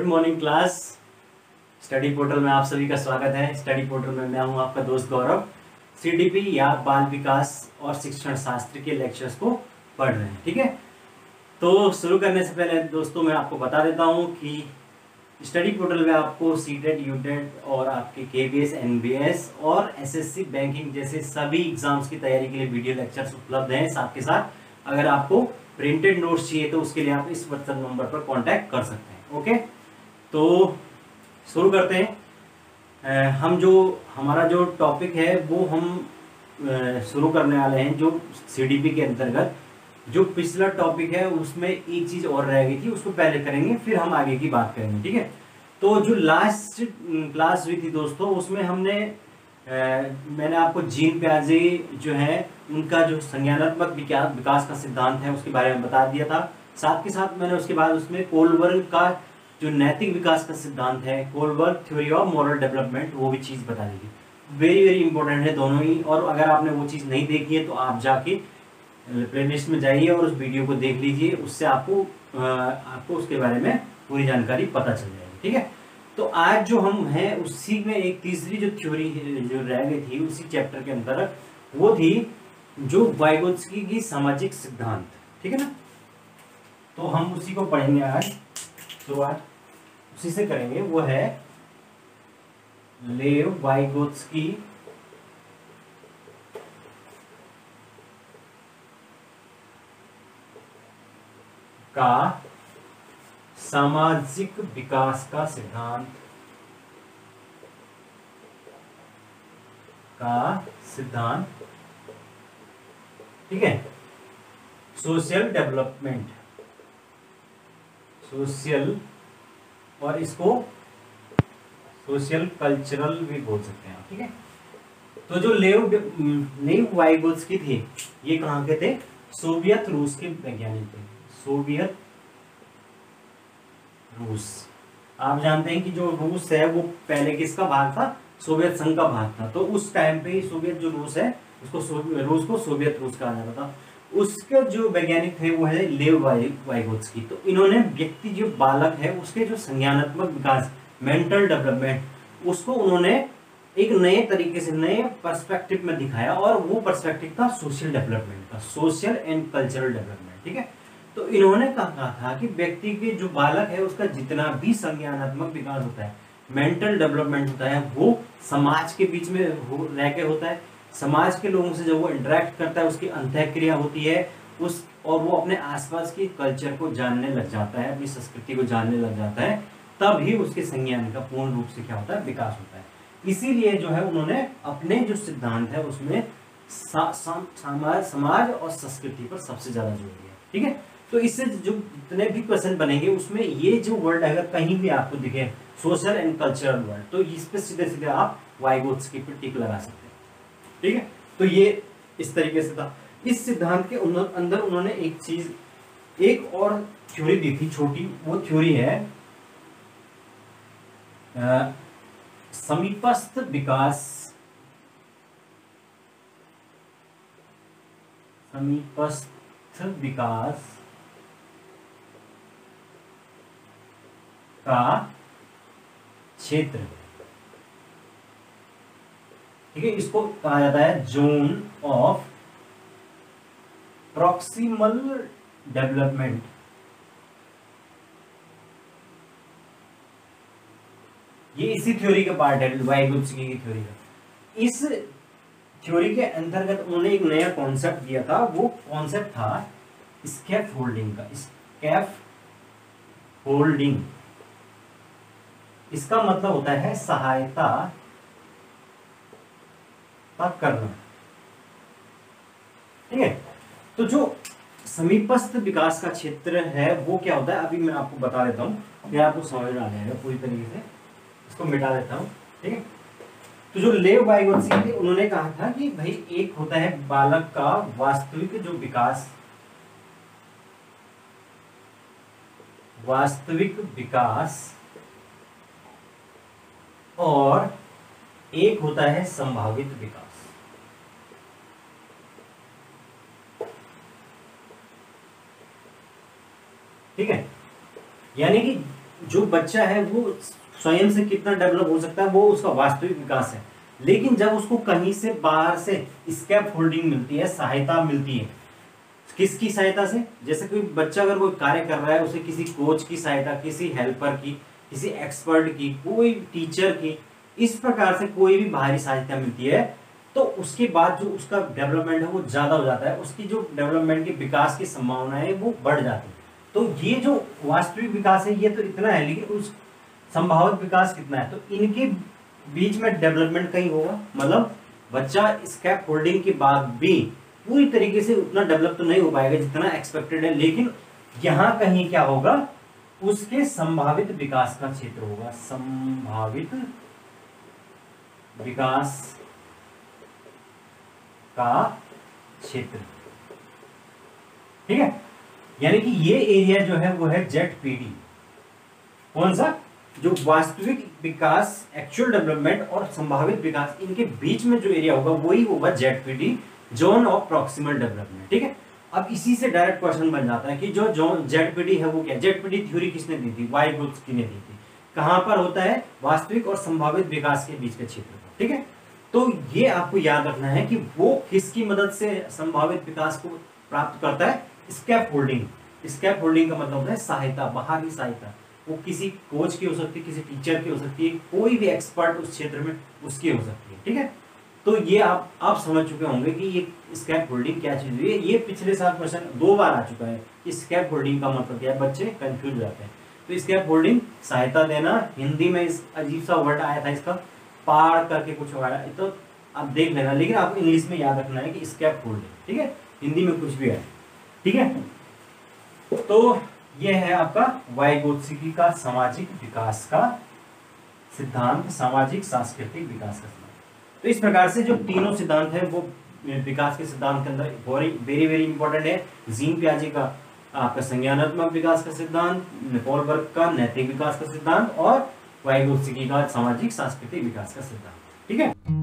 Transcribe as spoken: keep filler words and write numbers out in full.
Morning class. Study portal में आप सभी का स्वागत है। स्टडी पोर्टल में मैं हूं आपका दोस्त गौरव। सीडीपी या बाल विकास और शिक्षण शास्त्र के लेक्चर्स को पढ़ रहे हैं, ठीक है। तो शुरू करने से पहले दोस्तों मैं आपको बता देता हूं कि स्टडी पोर्टल में आपको सीटेट, यूटेट और आपके केबीएस, एनबीएस और एसएससी बैंकिंग जैसे सभी एग्जाम्स की तैयारी के लिए वीडियो लेक्चर्स उपलब्ध हैं। साथ के साथ अगर आपको प्रिंटेड नोट्स चाहिए तो उसके लिए आप इस व्हाट्सएप नंबर पर कांटेक्ट कर सकते हैं। ओके, तो शुरू करते हैं। हम जो हमारा जो टॉपिक है वो हम शुरू करने वाले हैं। जो सीडीपी के अंतर्गत जो पिछला टॉपिक है उसमें एक चीज और रह गई थी, उसको पहले करेंगे फिर हम आगे की बात करेंगे, ठीक है। तो जो लास्ट क्लास हुई थी दोस्तों उसमें हमने आ, मैंने आपको जीन पियाजे जो है उनका जो संज्ञानात्मक विकास का सिद्धांत है उसके बारे में बता दिया था। साथ के साथ मैंने उसके बाद उसमें कोलबर्ग का जो नैतिक विकास का सिद्धांत है, Kohlberg theory of moral development, वो भी चीज बता दी थी। वेरी वेरी इंपॉर्टेंट है दोनों ही। और अगर आपने वो चीज नहीं देखी है तो आप जाके प्लेलिस्ट में जाइए और उस वीडियो को देख लीजिए। उससे आपको आपको उसके बारे में पूरी जानकारी पता चल जाएगी, ठीक है। तो आज जो हम हैं उसी में एक तीसरी जो थ्योरी जो रह गई थी उसी चैप्टर के अंदर, वो थी जो वाइगोत्स्की की सामाजिक सिद्धांत, ठीक है ना। तो हम उसी को पढ़ेंगे आज। तो आज उसी से करेंगे, वो है लेव वाइगोत्स्की का सामाजिक विकास का सिद्धांत का सिद्धांत ठीक है। सोशल डेवलपमेंट, सोशल और इसको सोशल कल्चरल भी बोल सकते हैं, ठीक है। तो जो लेव लेव वाइगोत्स्की थे ये कहाँ के थे? सोवियत रूस के वैज्ञानिक थे। सोवियत रूस, आप जानते हैं कि जो रूस है वो पहले किसका भाग था? सोवियत संघ का भाग था। तो उस टाइम पे ही सोवियत जो रूस है उसको रूस को सोवियत रूस कहा जाता था। उसके जो वैज्ञानिक थे वो है लेव वाइगोत्स्की। तो इन्होंने व्यक्ति जो बालक है उसके जो संज्ञानात्मक विकास, मेंटल डेवलपमेंट, उसको उन्होंने एक नए तरीके से, नए पर्सपेक्टिव में दिखाया। और वो पर्सपेक्टिव था सोशल डेवलपमेंट का, सोशल एंड कल्चरल डेवलपमेंट, ठीक है। तो इन्होंने कहा था कि व्यक्ति के जो बालक है उसका जितना भी संज्ञानात्मक विकास होता है, मेंटल डेवलपमेंट होता है, वो समाज के बीच में रह के होता है। समाज के लोगों से जब वो इंटरेक्ट करता है उसकी अंतःक्रिया होती है उस, और वो अपने आसपास की कल्चर को जानने लग जाता है, अपनी संस्कृति को जानने लग जाता है, तब ही उसके संज्ञान का पूर्ण रूप से क्या होता है? विकास होता है। इसीलिए जो है उन्होंने अपने जो सिद्धांत है उसमें सा, सा, समाज समाज और संस्कृति पर सबसे ज्यादा जोर दिया, ठीक है। तो इससे जो जितने भी क्वेश्चन बनेंगे उसमें ये जो वर्ड अगर कहीं भी आपको दिखे, सोशल एंड कल्चरल वर्ड, तो इस पे सीधे सीधे आप वाइगोत्स्की पे टिक लगा सकते हैं, ठीक है। तो ये इस तरीके से था। इस सिद्धांत के अंदर उन्होंने एक चीज, एक और थ्योरी दी थी छोटी। वो थ्योरी है आ, समीपस्थ विकास, समीपस्थ विकास का क्षेत्र, ठीक है। इसको कहा जाता है जोन ऑफ प्रॉक्सिमल डेवलपमेंट। ये इसी थ्योरी का पार्ट है, वाइगोत्स्की की थ्योरी का। इस थ्योरी के अंतर्गत उन्होंने एक नया कॉन्सेप्ट दिया था। वो कॉन्सेप्ट था स्कैफ होल्डिंग का। स्कैफ होल्डिंग, इसका मतलब होता है सहायता करना, ठीक है। तो जो समीपस्थ विकास का क्षेत्र है वो क्या होता है, अभी मैं आपको बता देता हूं, फिर आपको समझ में आ जाएगा पूरी तरीके से। इसको मिटा देता हूं, ठीक है। तो जो लेव वाइगोत्स्की थे उन्होंने कहा था कि भाई एक होता है बालक का वास्तविक जो विकास, वास्तविक विकास, और एक होता है संभावित विकास। ठीक है, यानी कि जो बच्चा है वो स्वयं से कितना डेवलप हो सकता है वो उसका वास्तविक विकास है। लेकिन जब उसको कहीं से बाहर से स्कैप होल्डिंग मिलती है, सहायता मिलती है, किसकी सहायता से, जैसे कोई बच्चा अगर कोई कार्य कर रहा है, उसे किसी कोच की सहायता, किसी हेल्पर की, किसी एक्सपर्ट की, कोई टीचर की, इस प्रकार से कोई भी बाहरी सहायता मिलती है, तो उसके बाद जो उसका डेवलपमेंट है वो ज्यादा हो जाता है, उसकी जो डेवलपमेंट के विकास की संभावना है वो बढ़ जाती है। तो ये जो वास्तविक विकास है ये तो इतना है, लेकिन उस संभावित विकास कितना है, तो इनके बीच में डेवलपमेंट कहीं होगा। मतलब बच्चा स्कैप होल्डिंग के बाद भी पूरी तरीके से उतना डेवलप तो नहीं हो पाएगा जितना एक्सपेक्टेड है, लेकिन यहां कहीं क्या होगा, उसके संभावित विकास का क्षेत्र होगा, संभावित विकास का क्षेत्र। ठीक है, यानी कि ये एरिया जो है वो है जेड पीडी। कौन सा, जो वास्तविक विकास, एक्चुअल डेवलपमेंट और संभावित विकास, इनके बीच में जो एरिया होगा वही होगा Z PD, zone of proximal development. ठीक है, अब इसी से डायरेक्ट क्वेश्चन बन जाता है कि जो जोन जेड पीडी है वो क्या, जेड पीडी थ्योरी किसने दी थी, वाइगोत्स्की ने दी थी। कहां पर होता है, वास्तविक और संभावित विकास के बीच के क्षेत्र पर। ठीक है, तो ये आपको याद रखना है कि वो किसकी मदद से संभावित विकास को प्राप्त करता है, स्कैप होल्डिंग। स्कैप होल्डिंग का मतलब होता है सहायता, बाहरी सहायता, वो किसी कोच की हो सकती है, किसी टीचर की हो सकती है, कोई भी एक्सपर्ट उस क्षेत्र में उसकी हो सकती है। ठीक है, तो ये आप आप समझ चुके होंगे कि ये स्कैप होल्डिंग क्या चीज है। ये पिछले साल क्वेश्चन दो बार आ चुका है कि स्कैप होल्डिंग का मतलब क्या है, बच्चे कंफ्यूज हो जाते हैं। तो स्कैप होल्डिंग सहायता देना, हिंदी में इस अजीब सा वर्ड आया था इसका, पार करके कुछ आया, तो आप देख लेना, लेकिन आपको इंग्लिश में याद रखना है कि स्कैप होल्डिंग। ठीक है, हिंदी में कुछ भी है। ठीक है, तो ये है आपका वाइगोत्स्की का सामाजिक विकास का सिद्धांत, सामाजिक सांस्कृतिक विकास का सिद्धांत। तो इस प्रकार से जो तीनों सिद्धांत है वो विकास के सिद्धांत के अंदर वेरी वेरी इंपॉर्टेंट है। जीन पियाजे का आपका संज्ञानात्मक विकास का सिद्धांत, निकोलबर्ग का नैतिक विकास का सिद्धांत और वाइगोत्स्की का सामाजिक सांस्कृतिक विकास का सिद्धांत। ठीक है।